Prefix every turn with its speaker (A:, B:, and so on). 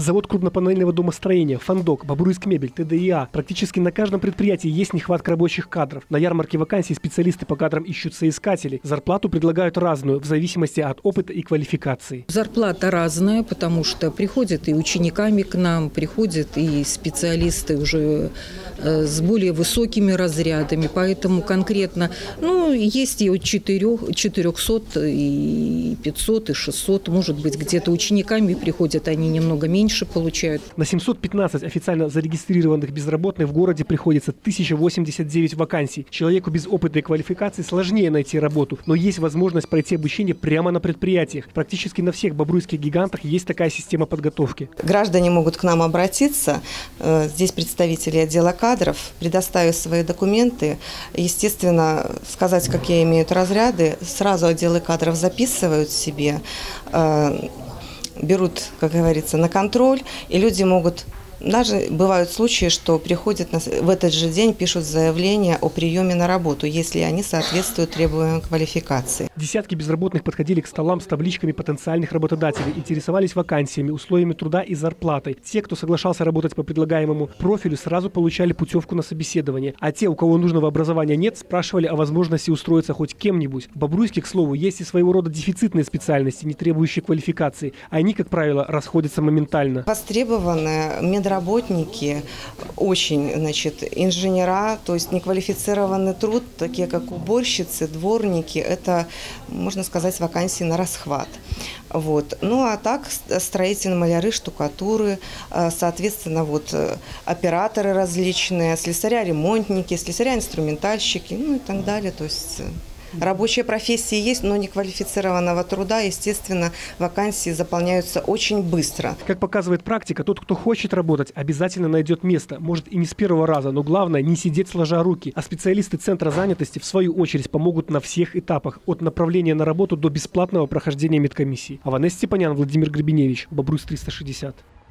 A: Завод крупнопанельного домостроения, Фандок, Бобруйскмебель, ТДИА. Практически на каждом предприятии есть нехватка рабочих кадров. На ярмарке вакансий специалисты по кадрам ищут соискателей. Зарплату предлагают разную, в зависимости от опыта и квалификации.
B: Зарплата разная, потому что приходят и учениками к нам, приходят и специалисты уже с более высокими разрядами. Поэтому конкретно, есть и от 400, и 500, и 600. Может быть, где-то учениками приходят, они немного меньше получают.
A: На 715 официально зарегистрированных безработных в городе приходится 1089 вакансий. Человеку без опыта и квалификации сложнее найти работу, но есть возможность пройти обучение прямо на предприятиях. Практически на всех бобруйских гигантах есть такая система подготовки.
C: Граждане могут к нам обратиться. Здесь представители отдела кадров, предоставив свои документы, естественно, сказать, какие имеют разряды, сразу отделы кадров записывают себе, берут, как говорится, на контроль, и люди могут... Даже бывают случаи, что приходят в этот же день, пишут заявление о приеме на работу, если они соответствуют требованиям квалификации.
A: Десятки безработных подходили к столам с табличками потенциальных работодателей, интересовались вакансиями, условиями труда и зарплатой. Те, кто соглашался работать по предлагаемому профилю, сразу получали путевку на собеседование. А те, у кого нужного образования нет, спрашивали о возможности устроиться хоть кем-нибудь. В Бобруйске, к слову, есть и своего рода дефицитные специальности, не требующие квалификации. Они, как правило, расходятся моментально.
C: Востребованы медработники, очень, инженера, то есть неквалифицированный труд, такие как уборщицы, дворники, это, можно сказать, вакансии на расхват. А так строительные маляры, штукатуры, соответственно, операторы различные, слесаря-ремонтники, слесаря-инструментальщики, и так далее, то есть... Рабочие профессии есть, но неквалифицированного труда, естественно, вакансии заполняются очень быстро.
A: Как показывает практика, тот, кто хочет работать, обязательно найдет место. Может, и не с первого раза, но главное не сидеть сложа руки. А специалисты Центра занятости, в свою очередь, помогут на всех этапах. От направления на работу до бесплатного прохождения медкомиссии. Аванес Степанян, Владимир Гребеневич, Бобруйск 360.